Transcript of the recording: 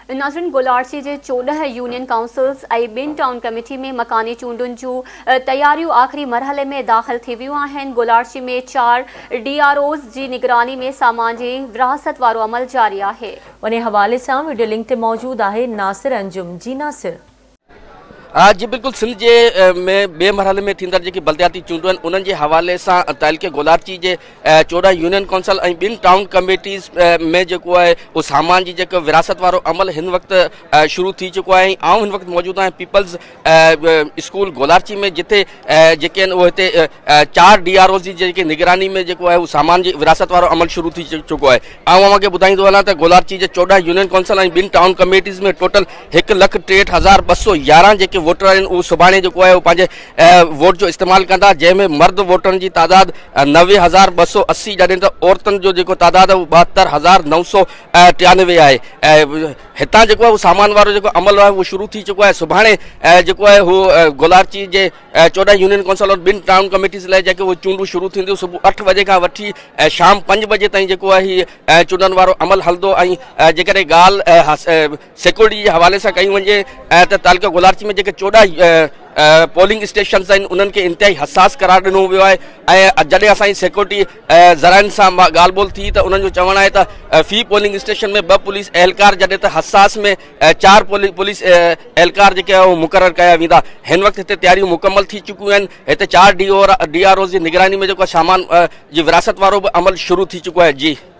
नाज़रीन, गोलारची जे 14 union councils ऐं 2 town committee में मकानी चूंडुनि जूं तैयारियूं आख़िरी मरहले में दाख़िल थी वियूं आहिनि। गोलारची में 4 DROs जी निगरानी में सामान जी विरासत वारो अमल जारी आहे। उन हवाले सां वीडियो लिंक ते मौजूद आहे नासिर अंजुम। जी नासिर। जी बिल्कुल, सिंध जे में बे मरहले में थींदड़ जेकी बल्दियाती चूंडूं आहिनि उन्हनि जे हवाले सां तहलके गोलारची जे 14 यूनियन काउंसिल ऐं 2 टाउन कमेटीज़ में जेको आहे उहो सामान जी जेको विरासत वारो अमल हिन वक़्तु शुरू थी चुको आहे। ऐं हिन वक़्तु मौजूदु आहियां पीपल्स स्कूल गोलारची में, जिथे जेके आहिनि उहे हिते 4 DROs जी जेकी निगरानी में जेको आहे उहो सामान जी विरासत वारो अमल शुरू थी चुको आहे। ऐं अव्हांखे ॿुधाईंदो हलां त गोलारची जे 14 यूनियन काउंसिल ऐं 2 टाउन कमेटीज़ में टोटल 1,63,211 जेके वोटर आहिनि उहो सुभाणे जेको आहे उहो पंहिंजे वोट जो इस्तेमालु कंदा, जंहिंमें मर्द वोटरनि जी तादाद 90,280 जॾहिं त औरतुनि जो जेको तादाद आहे उहो 72,993 आहे। हितां जेको आहे उहो सामान वारो जेको अमल आहे उहो शुरू थी चुको आहे। सुभाणे जेको आहे उहो गोलारची जे 14 यूनियन काउंसिल और 2 टाउन कमेटीज़ लाइ जेके उहे चूंडूं शुरू थींदियूं सुबुह 8 बजे खां वठी शाम 5 बजे ताईं जेको आहे हीअ चूंडनि वारो अमल हलंदो। ऐं जेकॾहिं ॻाल्हि सिक्योरिटी जे हवाले सां कई वञे त तालुका गोलारची में जेके 14 पोलिंग स्टेशन्स आहिनि उन्हनि खे इंतिहाई हसास करार ॾिनो वियो आहे। ऐं जॾहिं असांजी सिक्योरिटी ज़राइनि सां ॻाल्हि ॿोल थी त उन्हनि जो चवणु आहे त फ़ी पोलिंग स्टेशन में 2 पुलिस एहलकार, जॾहिं त हसास में 4 पुलिस एहलकार जेके आहे उहे मुक़ररु कया वेंदा। हिन वक़्तु हिते तयारियूं मुकमल थी चुकियूं आहिनि। हिते 4 DROs जी निगरानी में जेको सामान जी विरासत वारो बि अमल शुरू थी चुको आहे। जी।